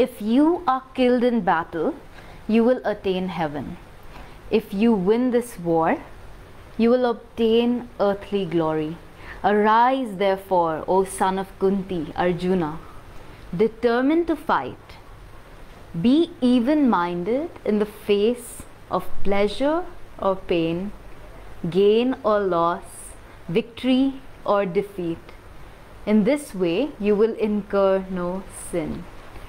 If you are killed in battle, you will attain heaven. If you win this war, you will obtain earthly glory. Arise therefore, O son of Kunti, Arjuna, determined to fight. Be even-minded in the face of pleasure or pain, gain or loss, victory or defeat. In this way, you will incur no sin.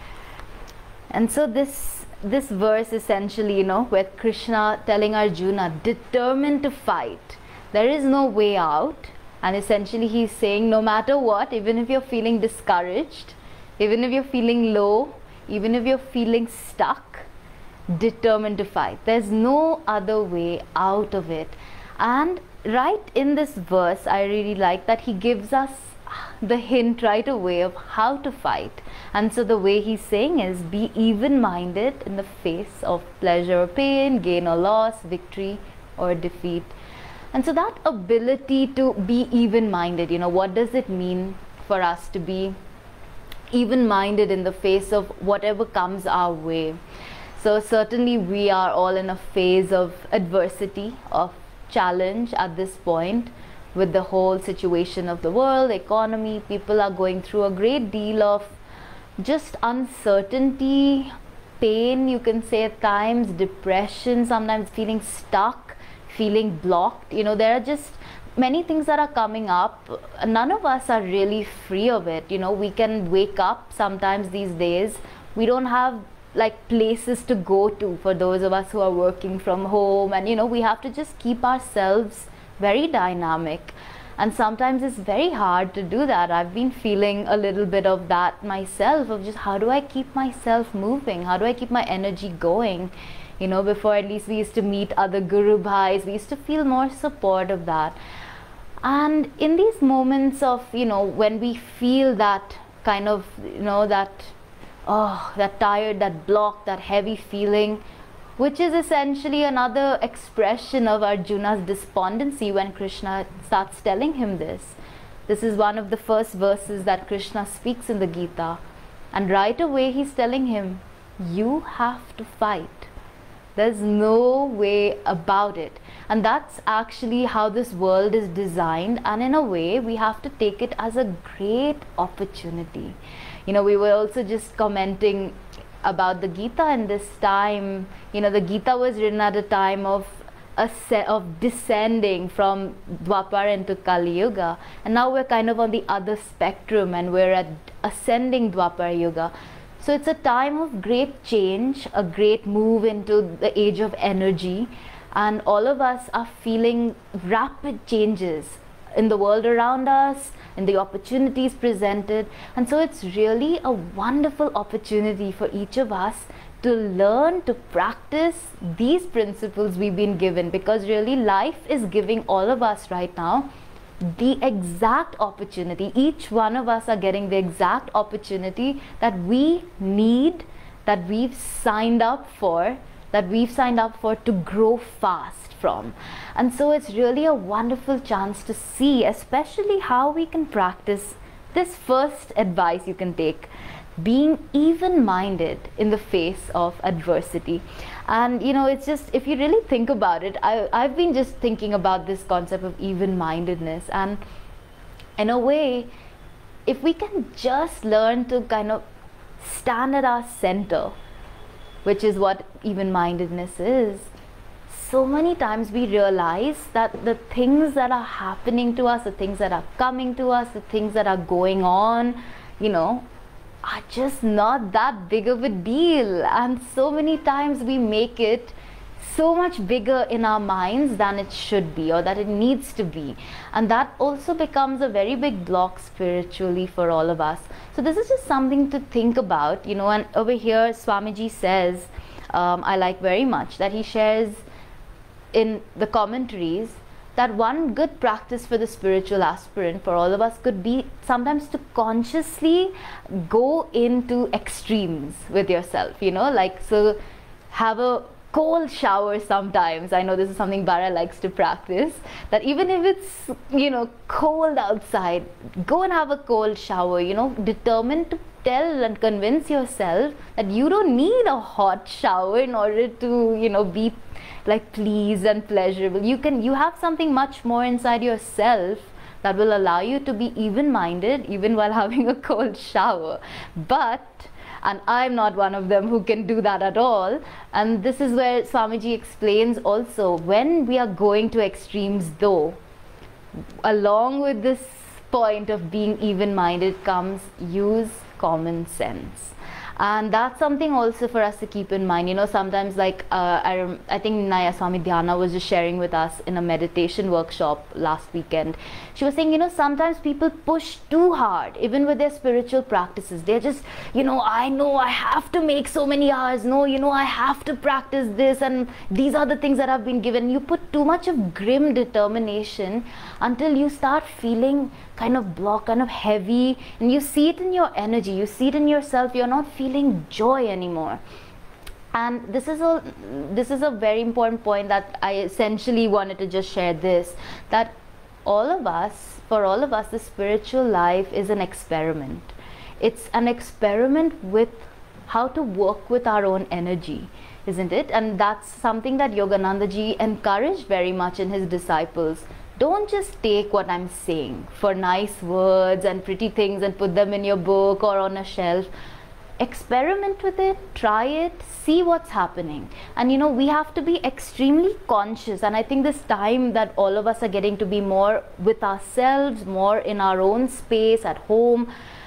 And so this verse essentially, where Krishna telling Arjuna, determined to fight. There is no way out. And essentially he's saying, no matter what, even if you're feeling discouraged, even if you're feeling low, even if you're feeling stuck, determined to fight. There's no other way out of it. And right in this verse, I really like that he gives us the hint right away of how to fight. And so the way he's saying is, be even-minded in the face of pleasure or pain, gain or loss, victory or defeat. And so that ability to be even-minded, what does it mean for us to be even-minded in the face of whatever comes our way? So certainly we are all in a phase of adversity, of challenge at this point with the whole situation of the world, economy. People are going through a great deal of just uncertainty, pain, you can say at times, depression, sometimes feeling stuck, feeling blocked. There are just many things that are coming up. None of us are really free of it. We can wake up sometimes these days. We don't have like places to go to for those of us who are working from home, and we have to just keep ourselves very dynamic. And sometimes it's very hard to do that. I've been feeling a little bit of that myself, of just how do I keep myself moving? How do I keep my energy going? Before, at least we used to meet other Guru Bhais, we used to feel more support of that. And in these moments of, when we feel that kind of, that tired, that block, that heavy feeling, which is essentially another expression of Arjuna's despondency when Krishna starts telling him this. This is one of the first verses that Krishna speaks in the Gita. And right away he's telling him, you have to fight. There's no way about it. And that's actually how this world is designed. And in a way, we have to take it as a great opportunity. We were also just commenting about the Gita in this time. The Gita was written at a time of descending from Dwapara into Kali Yuga. And now we're kind of on the other spectrum, and we're at ascending Dwapara Yuga. So it's a time of great change, a great move into the age of energy, and all of us are feeling rapid changes in the world around us, in the opportunities presented. And so it's really a wonderful opportunity for each of us to learn to practice these principles we've been given, because really life is giving all of us right now the exact opportunity. Each one of us are getting the exact opportunity that we need, that we've signed up for to grow fast from. And so it's really a wonderful chance to see, especially how we can practice this first advice you can take, being even-minded in the face of adversity. And it's just, if you really think about it, I've been just thinking about this concept of even-mindedness, and in a way, if we can just learn to kind of stand at our center, which is what even-mindedness is, so many times we realize that the things that are happening to us, the things that are coming to us, the things that are going on, are just not that big of a deal. And so many times we make it so much bigger in our minds than it should be, or that it needs to be. And that also becomes a very big block spiritually for all of us. So this is just something to think about, and over here Swamiji says, I like very much, that he shares in the commentaries that one good practice for the spiritual aspirant, for all of us, could be sometimes to consciously go into extremes with yourself, so have a cold shower sometimes. I know this is something Bara likes to practice, that even if it's, cold outside, go and have a cold shower, determined to tell and convince yourself that you don't need a hot shower in order to, you know, be like pleased and pleasurable. You have something much more inside yourself that will allow you to be even-minded even while having a cold shower. And I'm not one of them who can do that at all. And this is where Swamiji explains also, when we are going to extremes though, along with this point of being even-minded comes use common sense. And that's something also for us to keep in mind. You know, sometimes like I think Naya Swami Dhyana was just sharing with us in a meditation workshop last weekend. She was saying, you know, sometimes people push too hard even with their spiritual practices. They're just, you know I have to make so many hours, no, you know, I have to practice this, and these are the things that I've been given. You put too much of grim determination until you start feeling kind of blocked, kind of heavy, and you see it in your energy, you see it in yourself. You're not feeling joy anymore. And this is a very important point that I essentially wanted to just share this, that for all of us the spiritual life is an experiment. It's an experiment with how to work with our own energy, isn't it? And that's something that Yogananda ji encouraged very much in his disciples. Don't just take what I'm saying for nice words and pretty things and put them in your book or on a shelf. Experiment with it, try it, see what's happening. And you know, we have to be extremely conscious, and I think this time that all of us are getting to be more with ourselves, more in our own space at home,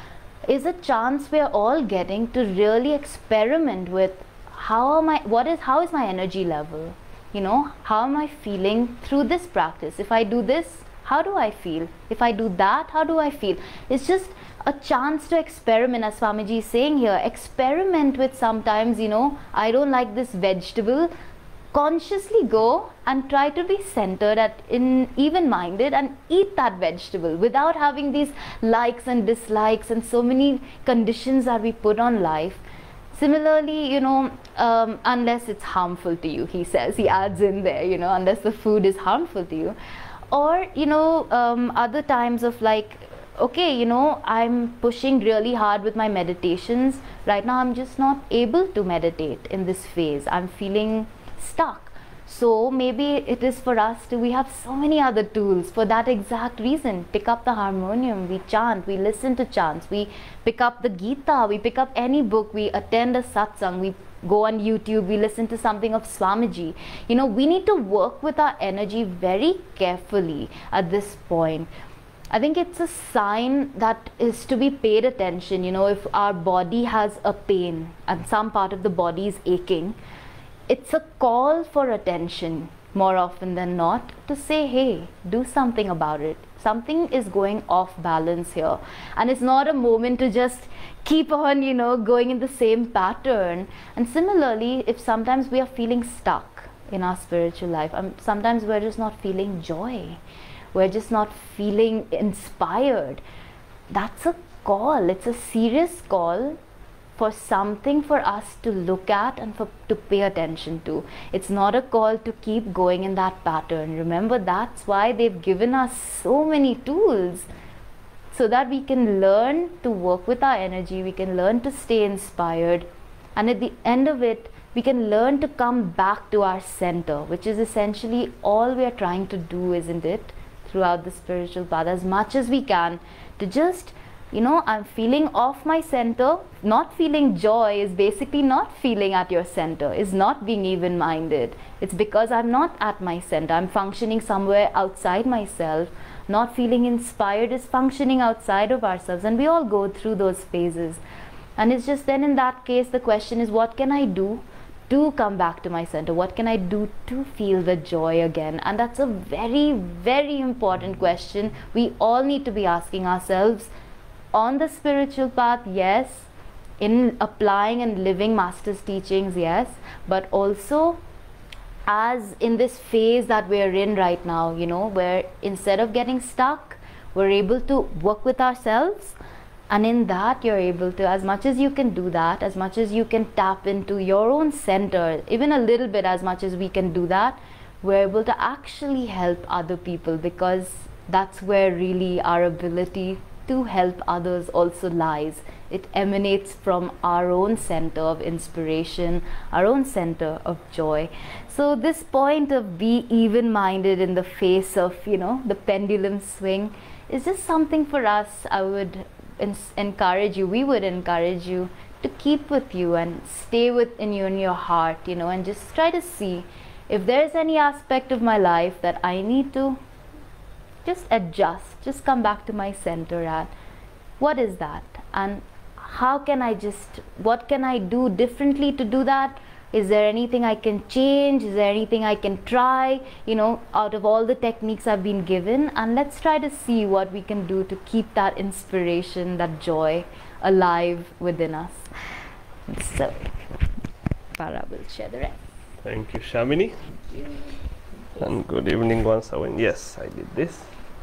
is a chance we're all getting to really experiment with how is my energy level? You know, how am I feeling through this practice? If I do this, how do I feel? If I do that, how do I feel? It's just a chance to experiment, as Swamiji is saying here. Experiment with, sometimes, you know, I don't like this vegetable. Consciously go and try to be centered even-minded and eat that vegetable without having these likes and dislikes and so many conditions that we put on life. Similarly, you know, unless it's harmful to you, he says, he adds in there, you know, unless the food is harmful to you. Or, you know, other times of like, okay, you know, I'm pushing really hard with my meditations. Right now, I'm just not able to meditate in this phase. I'm feeling stuck. So maybe it is for us we have so many other tools for that exact reason. Pick up the harmonium, we chant, we listen to chants, we pick up the Gita, we pick up any book, we attend a satsang, we go on YouTube, we listen to something of Swamiji. You know, we need to work with our energy very carefully at this point. I think it's a sign that is to be paid attention. You know, if our body has a pain and some part of the body is aching, it's a call for attention more often than not to say, hey, do something about it. Something is going off balance here. And it's not a moment to just keep on, you know, going in the same pattern. And similarly, if sometimes we are feeling stuck in our spiritual life, sometimes we're just not feeling joy, we're just not feeling inspired, that's a call. It's a serious call for something for us to look at and to pay attention to. It's not a call to keep going in that pattern. Remember, that's why they've given us so many tools, so that we can learn to work with our energy, we can learn to stay inspired, and at the end of it, we can learn to come back to our center, which is essentially all we are trying to do, isn't it, throughout the spiritual path, as much as we can, to just, you know, I'm feeling off my center. Not feeling joy is basically not feeling at your center, is not being even-minded. It's because I'm not at my center. I'm functioning somewhere outside myself. Not feeling inspired is functioning outside of ourselves. And we all go through those phases. And it's just then in that case, the question is, what can I do to come back to my center? What can I do to feel the joy again? And that's a very, very important question we all need to be asking ourselves on the spiritual path, yes, in applying and living Master's teachings, yes, but also as in this phase that we're in right now, you know, where instead of getting stuck, we're able to work with ourselves. And in that, you're able to, as much as you can do that, as much as you can tap into your own center, even a little bit, as much as we can do that, we're able to actually help other people, because that's where really our ability to help others also lies, It emanates from our own center of inspiration, our own center of joy. So this point of be even-minded in the face of, the pendulum swing is just something for us. I would encourage you, we would encourage you to keep with you and stay within you in your heart, and just try to see if there's any aspect of my life that I need to just adjust, just come back to my center at. What is that? And what can I do differently to do that? Is there anything I can change? Is there anything I can try, out of all the techniques I've been given? And let's try to see what we can do to keep that inspiration, that joy alive within us. So, Para will share the rest. Thank you, Shamini. And good evening once again. Yes, I did this.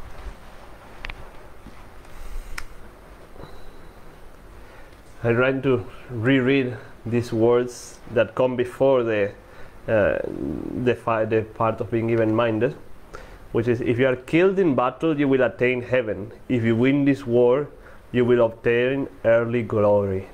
I'm trying to reread these words that come before the part of being even-minded, which is, if you are killed in battle, you will attain heaven. If you win this war, you will obtain earthly glory.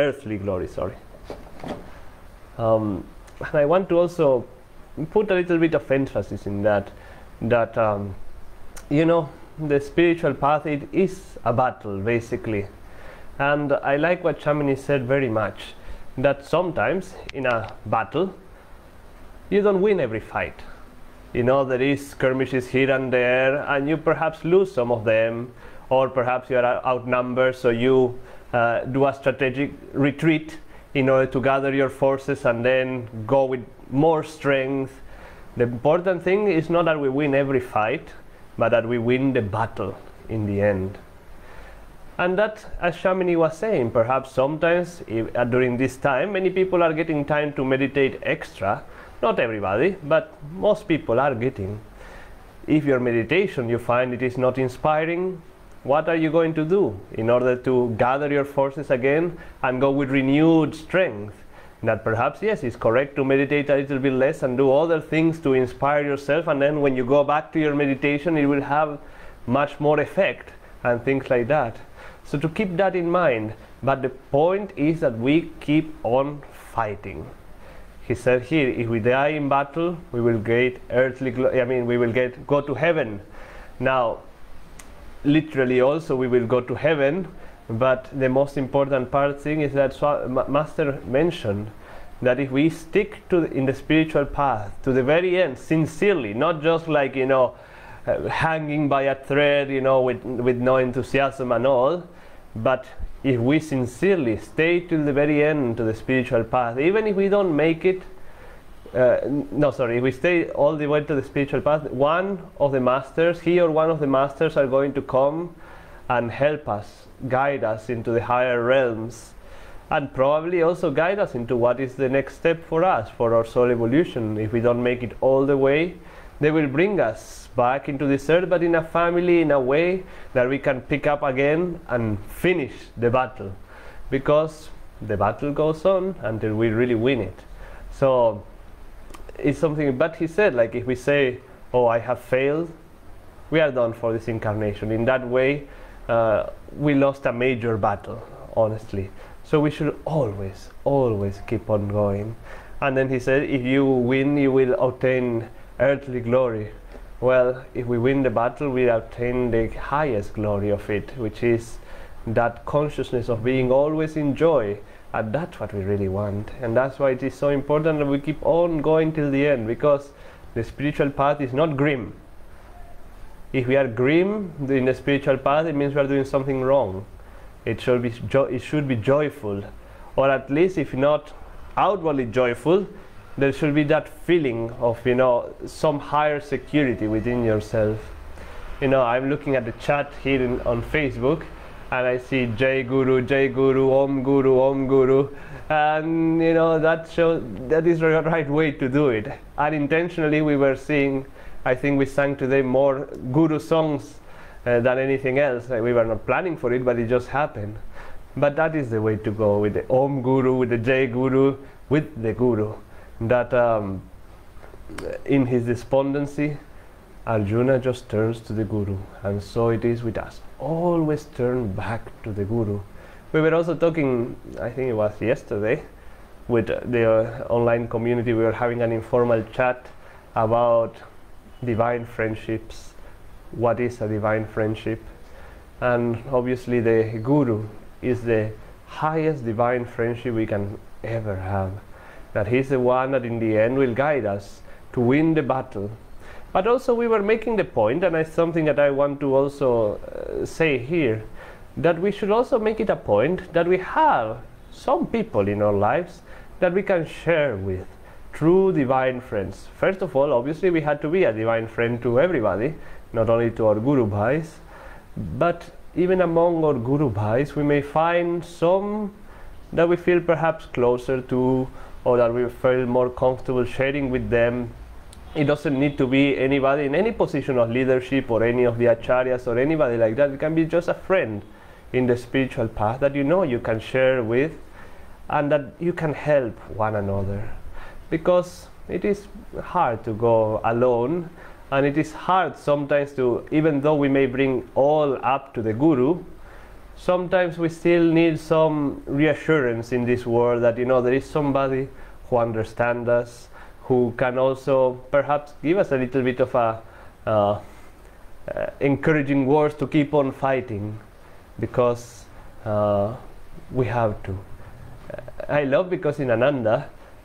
And I want to also put a little bit of emphasis in that the spiritual path, it is a battle, basically. And I like what Shamini said very much, that sometimes in a battle, you don't win every fight. There is skirmishes here and there, and you perhaps lose some of them, or perhaps you are outnumbered, so you do a strategic retreat in order to gather your forces and then go with more strength. The important thing is not that we win every fight, but that we win the battle in the end. And that, as Shamini was saying, perhaps sometimes during this time, many people are getting time to meditate extra. Not everybody, but most people are getting. If your meditation, you find it is not inspiring, what are you going to do in order to gather your forces again and go with renewed strength? That perhaps, yes, it's correct to meditate a little bit less and do other things to inspire yourself, and then when you go back to your meditation, it will have much more effect and things like that. So to keep that in mind, but the point is that we keep on fighting. He said here, if we die in battle, we will get earthly glory. We will go to heaven. Now, literally also we will go to heaven, but the most important thing is that Master mentioned that if we stick in the spiritual path to the very end, sincerely, not just like hanging by a thread, with no enthusiasm and all, but if we sincerely stay till the very end to the spiritual path, even if we don't make it, if we stay all the way to the spiritual path, one of the masters are going to come and help us, guide us into the higher realms, and probably also guide us into what is the next step for us, for our soul evolution. If we don't make it all the way, they will bring us back into this earth, but in a family, in a way that we can pick up again and finish the battle, because the battle goes on until we really win it. So it's something, but he said, like, if we say, oh, I have failed, we are done for this incarnation. In that way, we lost a major battle, honestly. So we should always keep on going. And then he said, if you win, you will obtain earthly glory. Well, if we win the battle, we obtain the highest glory of it, which is that consciousness of being always in joy. And that's what we really want. And that's why it is so important that we keep on going till the end, because the spiritual path is not grim. If we are grim in the spiritual path, it means we are doing something wrong. It should be joyful, or at least, if not outwardly joyful, there should be that feeling of some higher security within yourself. I'm looking at the chat here on Facebook, and I see Jai Guru, Om Guru, Om Guru, and that is the right way to do it. Unintentionally, we were seeing, I think we sang today more Guru songs than anything else. We were not planning for it, but it just happened. But that is the way to go, with the Om Guru, with the Jai Guru, with the Guru. That in his despondency, Arjuna just turns to the Guru, and so it is with us. Always turn back to the Guru. We were also talking, I think it was yesterday, with the online community. We were having an informal chat about divine friendships. What is a divine friendship? And obviously the Guru is the highest divine friendship we can ever have. That he's the one that in the end will guide us to win the battle. But also we were making the point, and it's something that I want to also say here, that we should also make it a point that we have some people in our lives that we can share with, true divine friends. First of all, obviously we had to be a divine friend to everybody, not only to our Guru Bhais, but even among our Guru Bhais we may find some that we feel perhaps closer to, or that we feel more comfortable sharing with them. It doesn't need to be anybody in any position of leadership or any of the acharyas or anybody like that. It can be just a friend in the spiritual path that you know you can share with, and that you can help one another. Because it is hard to go alone, and it is hard sometimes to, even though we may bring all up to the Guru, sometimes we still need some reassurance in this world that, you know, there is somebody who understands us, who can also perhaps give us a little bit of a encouraging words to keep on fighting, because we have to. I love because in Ananda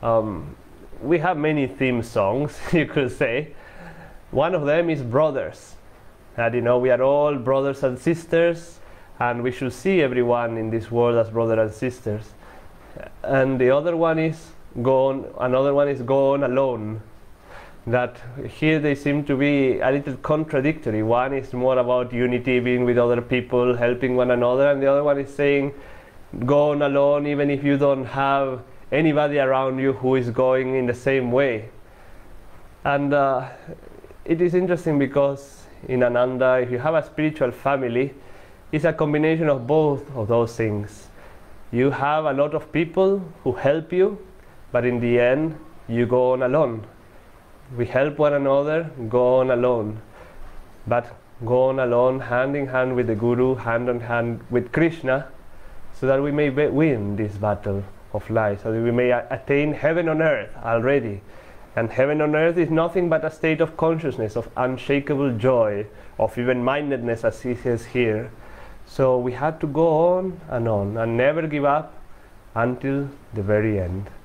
we have many theme songs, you could say. One of them is brothers, and you know, we are all brothers and sisters, and we should see everyone in this world as brothers and sisters. And the other one is another one is go on alone. That here they seem to be a little contradictory. One is more about unity, being with other people, helping one another, and the other one is saying go on alone even if you don't have anybody around you who is going in the same way. And it is interesting because in Ananda, if you have a spiritual family, it's a combination of both of those things. You have a lot of people who help you, but in the end you go on alone. We help one another, go on alone, but go on alone hand in hand with the Guru, hand in hand with Krishna, so that we may win this battle of life, so that we may attain heaven on earth already. And heaven on earth is nothing but a state of consciousness, of unshakable joy, of even-mindedness, as he says here. So we have to go on and never give up until the very end.